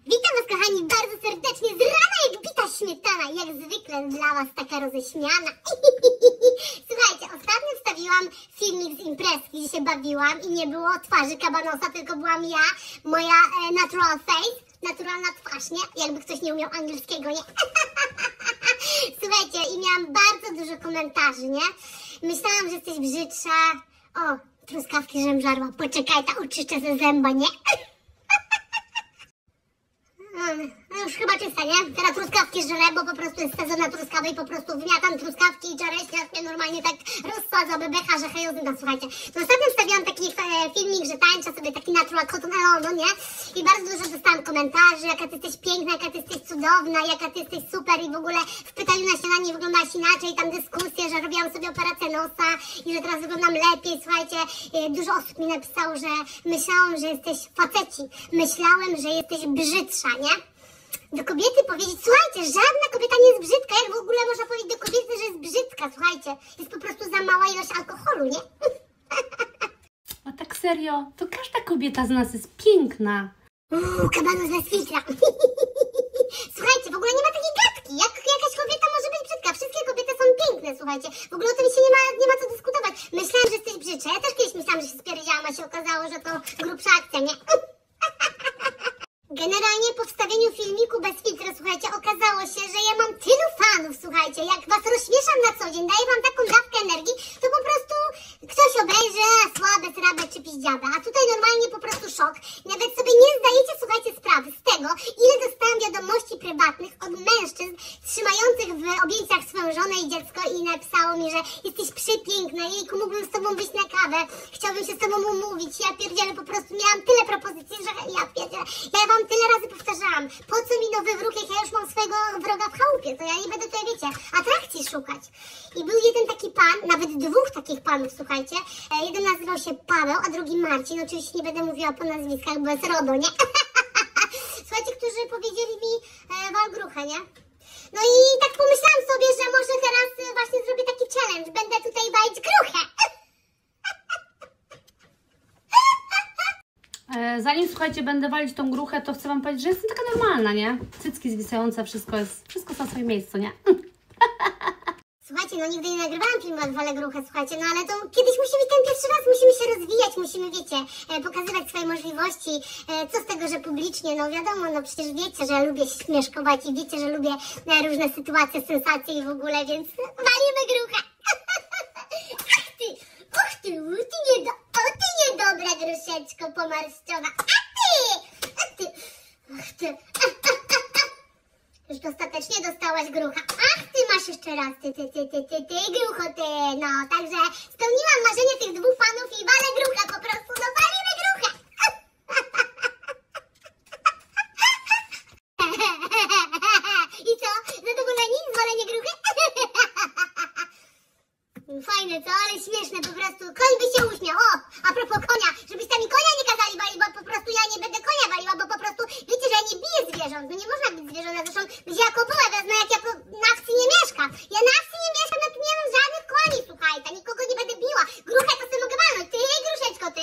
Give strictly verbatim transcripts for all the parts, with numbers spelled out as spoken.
Witam Was, kochani, bardzo serdecznie z rana jak bita śmietana, jak zwykle dla Was taka roześmiana. Słuchajcie, ostatnio wstawiłam filmik z imprezki, gdzie się bawiłam i nie było twarzy kabanosa, tylko byłam ja, moja e, natural face, naturalna twarz, nie? Jakby ktoś nie umiał angielskiego, nie? Słuchajcie, i miałam bardzo dużo komentarzy, nie? Myślałam, że jesteś brzydsza. O, truskawki, żem żarła. Poczekaj, ta uczyszczę ze zęba, nie? No już chyba czysta, nie? Teraz truskawki żrę, bo po prostu jest sezon na truskawy i po prostu wymiatam truskawki i czareśnia mnie normalnie tak rozsadza bebecha, że hejozyna, słuchajcie. To ostatnio wstawiłam taki e, filmik, że tańczę sobie taki natural cotton alone, nie? I bardzo dużo dostałam komentarzy, jaka ty jesteś piękna, jaka ty jesteś cudowna, jaka ty jesteś super i w ogóle w pytaniu na śniadanie wyglądałaś inaczej, tam dyskusje, że robiłam sobie operację nosa i że teraz wyglądam lepiej, słuchajcie. E, dużo osób mi napisało, że myślałam, że jesteś faceci, myślałem, że jesteś brzydsza, nie? Do kobiety powiedzieć, słuchajcie, żadna kobieta nie jest brzydka, jak w ogóle można powiedzieć do kobiety, że jest brzydka, słuchajcie, jest po prostu za mała ilość alkoholu, nie? A tak serio, to każda kobieta z nas jest piękna. Uuu, kabanos bez filtra. Słuchajcie, w ogóle nie ma takiej gadki, jak jakaś kobieta może być brzydka, wszystkie kobiety są piękne, słuchajcie, w ogóle o tym się nie ma, nie ma co dyskutować. Myślałam, że jesteś brzydsza, ja też kiedyś myślałam, że się spierdziałam, a się okazało, że to grubsza akcja, nie? Generalnie po wstawieniu filmiku bez filtra, słuchajcie, okazało się, że ja mam tylu fanów, słuchajcie, jak Was rozśmieszam na co dzień, daję Wam taką dawkę energii, to po prostu ktoś obejrzy, a słabe, srabe czy piździabe, a tutaj normalnie po prostu szok. Nawet sobie nie zdajecie, słuchajcie, sprawy z tego, ile dostałam wiadomości prywatnych od mężczyzn trzymających w objęciach swoją żonę i dziecko i napisało mi, że jesteś przepiękna, jejku, mógłbym z Tobą wyjść na kawę, chciałbym się z Tobą umówić, ja pierdzielę, po prostu miałam tyle propozycji, że ja pierdzielę, ja Wam tyle razy powtarzałam, po co mi nowy wróg, jak ja już mam swojego wroga w chałupie, to ja nie będę tutaj, wiecie, atrakcji szukać. I był jeden taki pan, nawet dwóch takich panów, słuchajcie, e, jeden nazywał się Paweł, a drugi Marcin, oczywiście nie będę mówiła po nazwiskach, bo jest RODO, nie? Słuchajcie, którzy powiedzieli mi e, wal gruchę, nie? No i tak pomyślałam sobie, że może teraz e, właśnie zrobię taki challenge, będę tutaj walić gruchę. Zanim, słuchajcie, będę walić tą gruchę, to chcę Wam powiedzieć, że jestem taka normalna, nie? Cycki zwisające, wszystko jest, wszystko jest na swoim miejscu, nie? Słuchajcie, no nigdy nie nagrywałam filmu jak walę gruchę, słuchajcie, no ale to kiedyś musi być ten pierwszy raz, musimy się rozwijać, musimy, wiecie, e, pokazywać swoje możliwości, e, co z tego, że publicznie, no wiadomo, no przecież wiecie, że ja lubię śmieszkować i wiecie, że lubię e, różne sytuacje, sensacje i w ogóle, więc walimy gruchę. Ach ty, och ty, u, ty nie do, o ty niedobra gruszeczko pomarszczona, a ty, a ty, ach ty, a, a, a, a. Już ostatecznie dostałaś grucha. Ach, ty masz jeszcze raz, ty, ty, ty, ty, ty, ty, grucho, ty, no, także spełniłam marzenie tych dwóch panów i walę grucha po prostu, no walimy gruchę. I co, zadowoleni z walenia gruchy? Fajne, co, ale śmieszne po prostu, koń by się uśmiał, o, a propos konia, żebyście mi konia nie kazali walić, bo po prostu ja nie będę konia waliła, bo po prostu, wiecie, że ja nie biję zwierząt, no nie można bić zwierząt, zresztą będzie jako połę wezmę, jak ja po, na wsi nie mieszkam, ja na wsi nie mieszkam, ja tu nie mam żadnych koni, słuchajcie, nikogo nie będę biła, gruchę to sobie mogę walnąć, ty, gruszeczko, ty.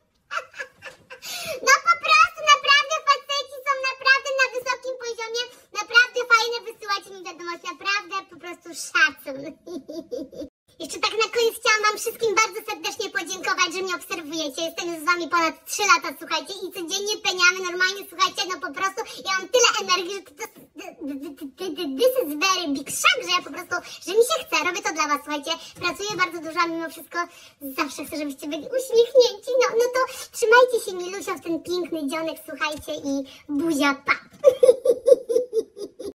No po prostu, naprawdę faceci są naprawdę na wysokim poziomie, naprawdę fajne, wysyłacie mi wiadomość, naprawdę po prostu szacun. Jeszcze tak na koniec chciałam Wam wszystkim bardzo serdecznie podziękować, że mnie obserwujecie. Jestem już z Wami ponad trzy lata, słuchajcie, i codziennie peniamy, normalnie, słuchajcie, no po prostu ja mam tyle energii, że to, to, to, this is very big shock, że ja po prostu, że mi się chce, robię to dla Was, słuchajcie, pracuję bardzo dużo, a mimo wszystko zawsze chcę, żebyście byli uśmiechnięci, no, no to trzymajcie się, milusio, w ten piękny dzionek, słuchajcie, i buzia, pa!